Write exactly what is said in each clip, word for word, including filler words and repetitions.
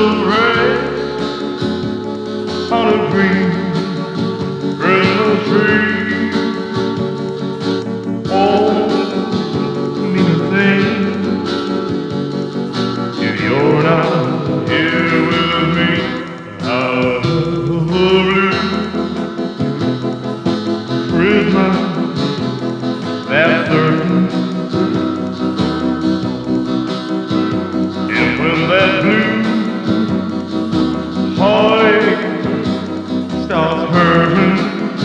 little red on a green Christmas tree. Oh, mean a thing if you're not here with me. Out of the blue Christmas, that's certain. And when that blue heartache starts hurting,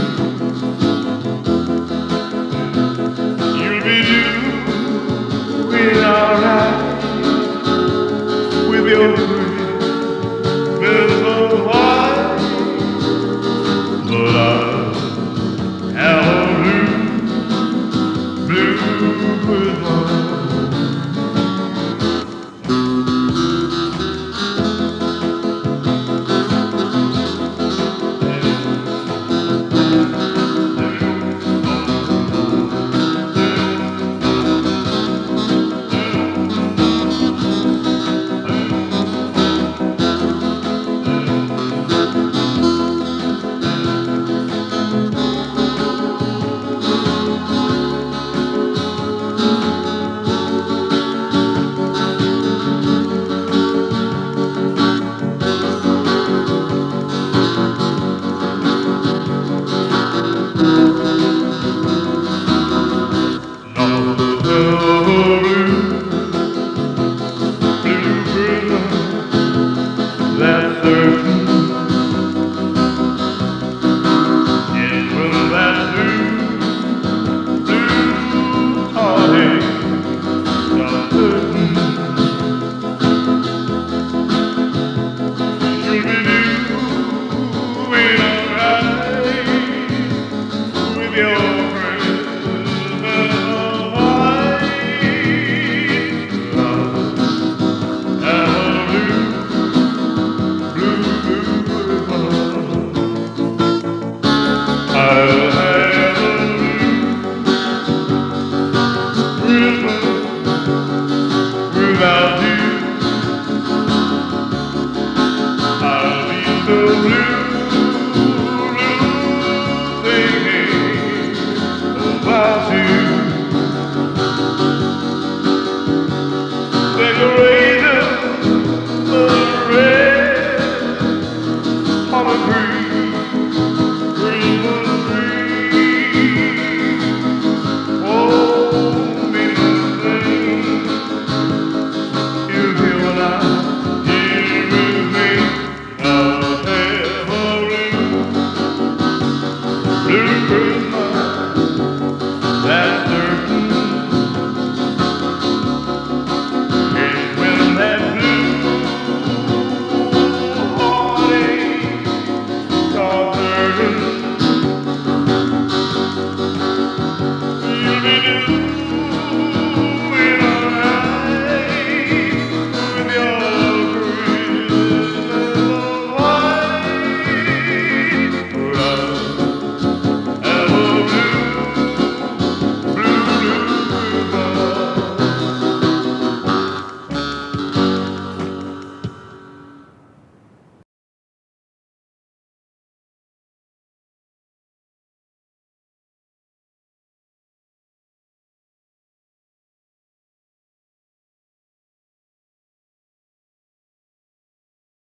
you'll be doing alright with your Christmas white. But I have a blue, blue Christmas. Without you, I'll be so blue.